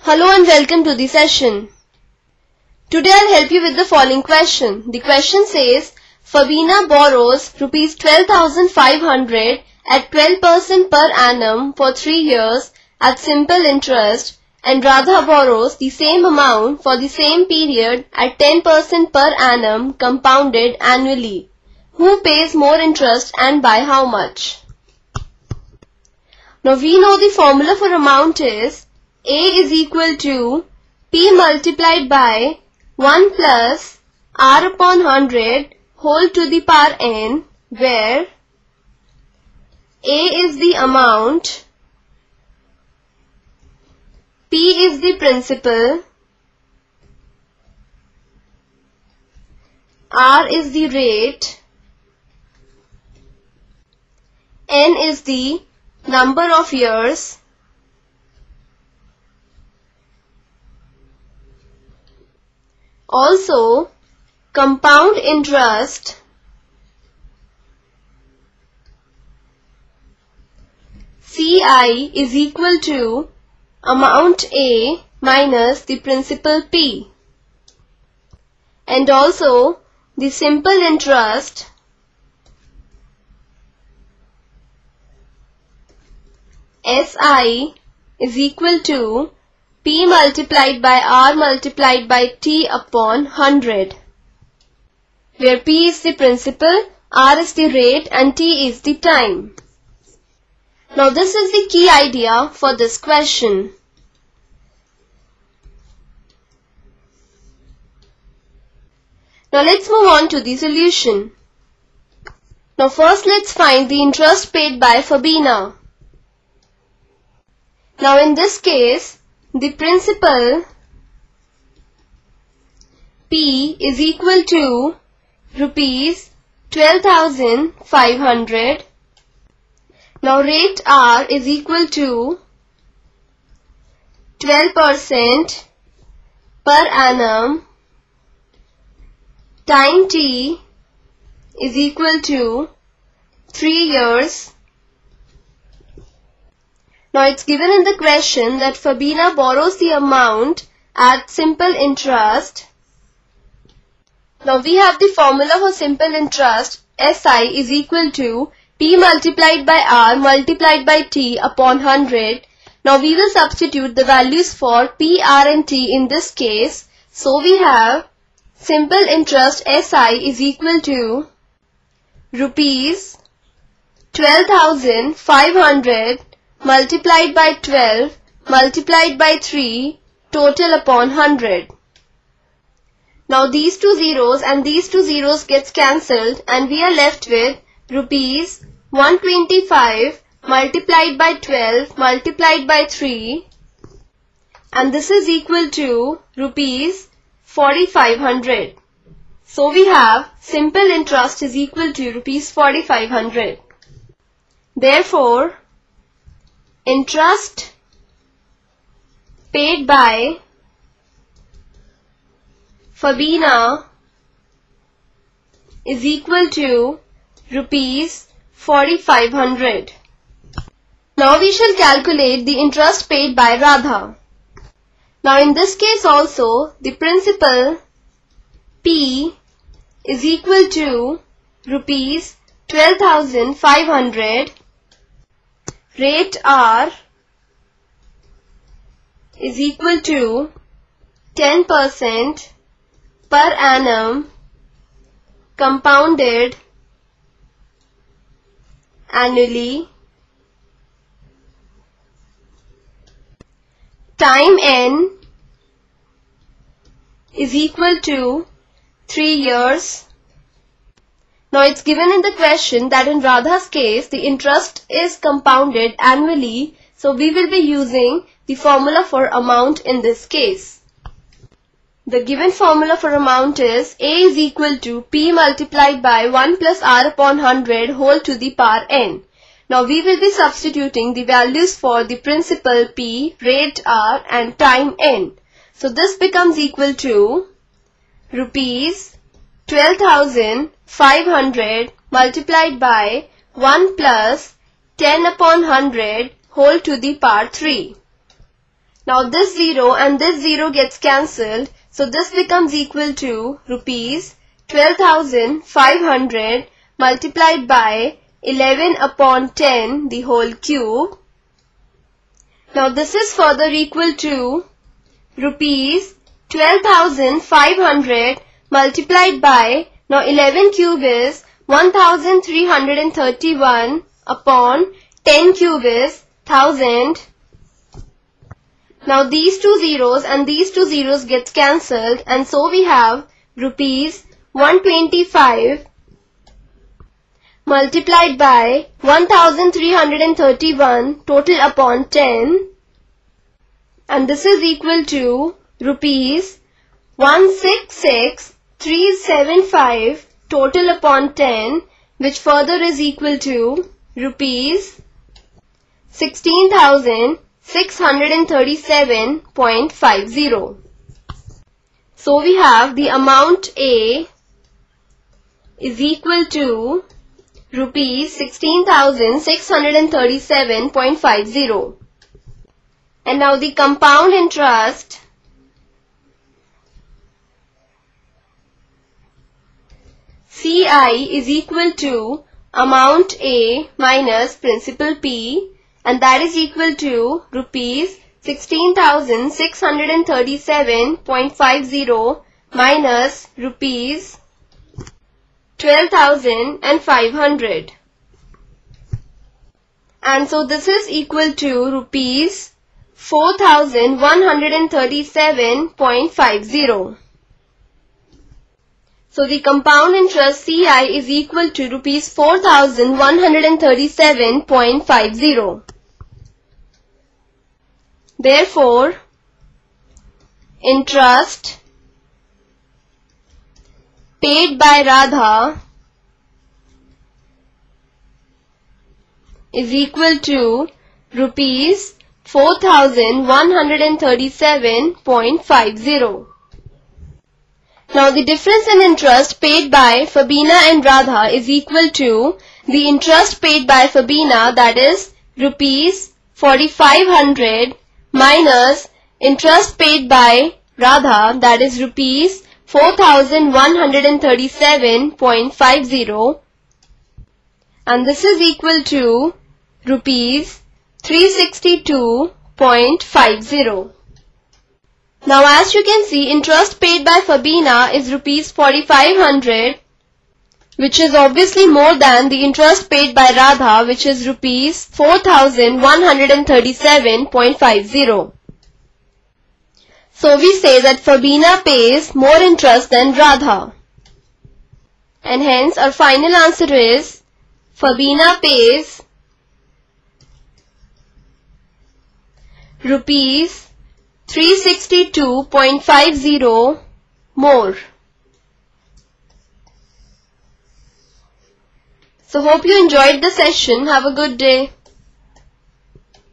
Hello and welcome to the session. Today I'll help you with the following question. The question says, Fabina borrows rupees 12,500 at 12% per annum for 3 years at simple interest and Radha borrows the same amount for the same period at 10% per annum compounded annually. Who pays more interest and by how much? Now we know the formula for amount is A is equal to P multiplied by 1 plus R upon 100 whole to the power n, where A is the amount, P is the principal, R is the rate, n is the number of years, also compound interest CI is equal to amount A minus the principal P, and also the simple interest SI is equal to P multiplied by R multiplied by T upon 100, where P is the principal, R is the rate and T is the time. Now this is the key idea for this question. Now let's move on to the solution. Now first let's find the interest paid by Fabina. Now in this case, the principal P is equal to rupees 12,500. Now rate R is equal to 12% per annum. Time T is equal to 3 years. Now it's given in the question that Fabina borrows the amount at simple interest. Now we have the formula for simple interest. SI is equal to P multiplied by R multiplied by T upon 100. Now we will substitute the values for P, R and T in this case. So we have simple interest SI is equal to rupees 12,500 multiplied by 12 multiplied by 3 total upon 100. Now these two zeros and these two zeros gets cancelled and we are left with rupees 125 multiplied by 12 multiplied by 3, and this is equal to rupees 4,500. So we have simple interest is equal to rupees 4,500. Therefore, interest paid by Fabina is equal to rupees 4,500. Now we shall calculate the interest paid by Radha. Now in this case also, the principal P is equal to rupees 12,500. Rate R is equal to 10% per annum compounded annually. Time N is equal to 3 years. Now it's given in the question that in Radha's case the interest is compounded annually, so we will be using the formula for amount in this case. The given formula for amount is A is equal to P multiplied by 1 plus R upon 100 whole to the power n. Now we will be substituting the values for the principal P, rate R and time n. So this becomes equal to rupees 12,500 multiplied by 1 plus 10 upon 100 whole to the power 3. Now this 0 and this 0 gets cancelled. So this becomes equal to rupees 12,500 multiplied by 11 upon 10 the whole cube. Now this is further equal to rupees 12,500 multiplied by, now 11 cube is 1,331 upon 10 cube is 1000. Now these two zeros and these two zeros gets cancelled, and so we have rupees 125 multiplied by 1,331 total upon 10, and this is equal to rupees 166,375 total upon 10, which further is equal to rupees 16,637.50. So we have the amount A is equal to rupees 16,637.50. And now the compound interest CI is equal to amount A minus principal P, and that is equal to rupees 16,637.50 minus rupees 12,500. And so this is equal to rupees 4,137.50. So the compound interest CI is equal to rupees 4,137.50. Therefore, interest paid by Radha is equal to rupees 4,137.50. Now the difference in interest paid by Fabina and Radha is equal to the interest paid by Fabina, that is rupees 4,500, minus interest paid by Radha, that is rupees 4,137.50, and this is equal to rupees 362.50. Now as you can see, interest paid by Fabina is rupees 4,500, which is obviously more than the interest paid by Radha, which is rupees 4,137.50. So we say that Fabina pays more interest than Radha. And hence our final answer is Fabina pays rupees 362.50 more. So hope you enjoyed the session. Have a good day.